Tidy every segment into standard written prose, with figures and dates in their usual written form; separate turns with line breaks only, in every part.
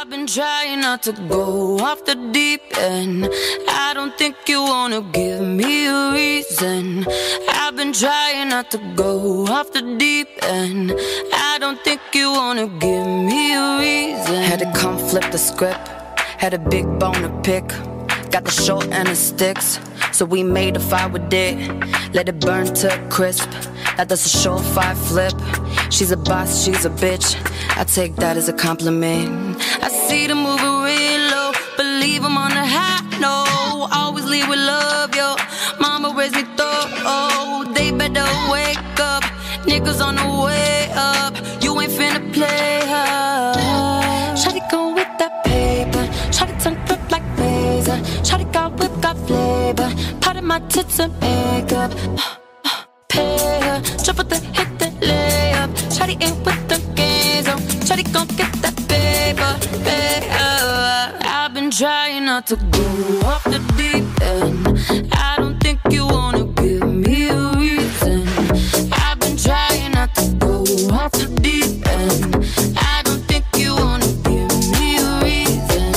I've been trying not to go off the deep end. I don't think you wanna give me a reason. I've been trying not to go off the deep end. I don't think you wanna give me a reason. Had to come flip the script, had a big bone to pick. Got the short and the sticks, so we made a fire with it. Let it burn to a crisp, now that's a surefire flip. She's a boss, she's a bitch, I take that as a compliment. I see them moving real low, believe I'm on the high, no. Always lead with love, yo. Mama raised me thorough, they better wake up. Niggas on the way up, you ain't finna play her. Shawty go with that paper, shawty tongue flip like razor. Shawty got whip, got flavor, part of my tits and makeup. Pay her, drop with the hit, the layup. Shawty ain't with the games, oh. Shawty gon' get that paper, paper. I've been trying not to go off the deep end. I don't think you wanna give me a reason. I've been trying not to go off the deep end. I don't think you wanna give me a reason.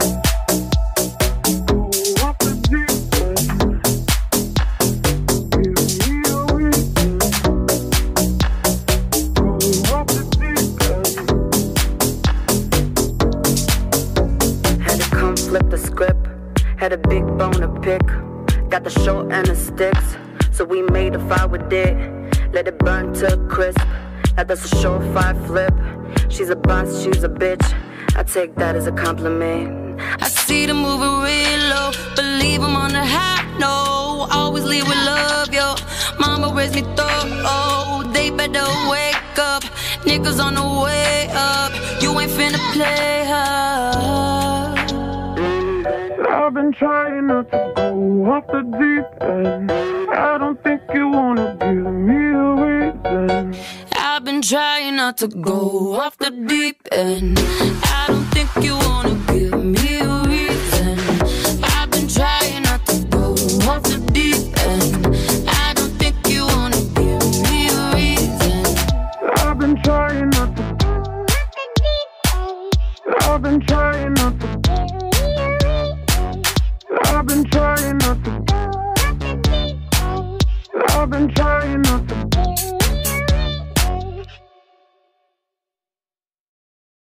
Go off the deep end. Give me a reason. Go off the deep end. Had to come flip the script, had a big bone to pick. Got the short and the sticks, so we made a fire with it. Let it burn to a crisp, now that's a surefire flip. She's a boss, she's a bitch, I take that as a compliment. I see them moving real low, believe I'm on the high, no. Always lead with love, yo. Mama raised me thorough, they better wake up. Niggas on the way up, you ain't finna play her. I've been trying not to go off the deep end. I don't think you wanna give me a reason. I've been trying not to go off the deep end. I don't think you wanna give me a reason. I've been trying not to go off the deep end. I don't think you wanna give me a reason. I've been trying not to. I've been trying not to. I've been